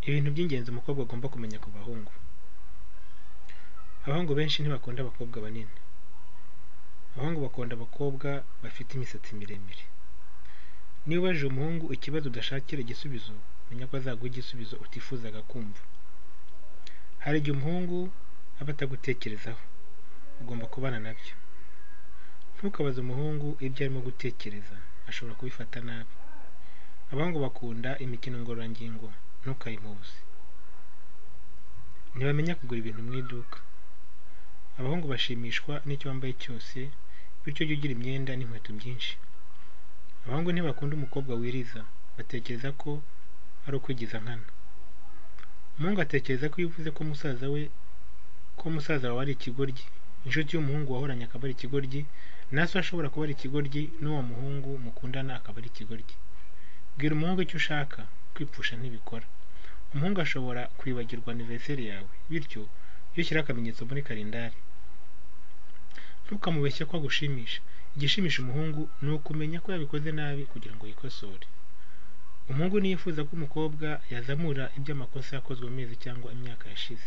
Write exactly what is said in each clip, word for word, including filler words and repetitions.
Ibintu by'ingenzi umukobwa agomba kumenya ku bahungu. Abahungu benshi ntibakunda abakobwa banini. Abahungu bakunda abakobwa bafite imisatsi miremire. Niba ubajije umuhungu ikibazo udashakira igisubizo, menya ko azaguha igisubizo utifuzaga kumva. Hari igihe umuhungu aba atagutekerezaho, ugomba kubana nabyo. Ntukabaze umuhungu ibyo arimo gutekereza, ashobora kubifata nabi. Abahungu bakunda imikino ngororangingo, ntukayimubuze. Ntibamenya kugura ibintu mu iduka. Abahungu bashimishwa n'icyo wambaye cyose, bityo jya ugira imyenda n'inkweto byinshi. Abahungu ntibakunda umukobwa wiriza, batekereza ko ari ukwigiza nkana. Umuhungu atekereza ko iyo uvuze ko musaza we ko musaza wawe ari ikigoryi, inshuti y'umuhungu wahoranye akaba ari ikigoryi, na so ashobora kuba ari ikigoryi, n'uwo muhungu mukundana akaba ari ikigoryi. Bwira umuhungu icyo ushaka, kwipfusha ntibikora. Umuhungu ashobora kwibagirwa anniversaire yawe, bityo iyo ushyira akamenyetso muri kalendari. Ntukamubeshye ko agushimisha. Igishimisha umuhungu ni ukumenya ko yabikoze nabi kugira ngo yikosore. Umuhungu niyifuza ko umukobwa yazamura iby'amakosa yakozwe mu mezi cyangwa imyaka yashize.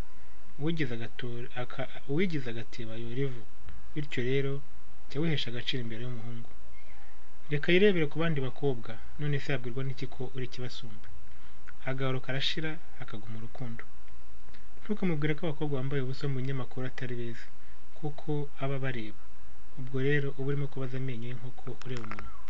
Uwigize agateba yora ivu, bityo rero jya wihesha agaciro imbere y'umuhungu. Reka yirebere ku bandi bakobwa, none se yabwirwa n'iki ko uri ikibasumba? Agahoro karashira, hakaguma urukundo. Ntukamubwire ko abakobwa bambaye ubusa mu binyamakuru atari beza, kuko aba bareba. Ubwo rero uba urimo kubaza amenyo y'inkoko ureba umuntu.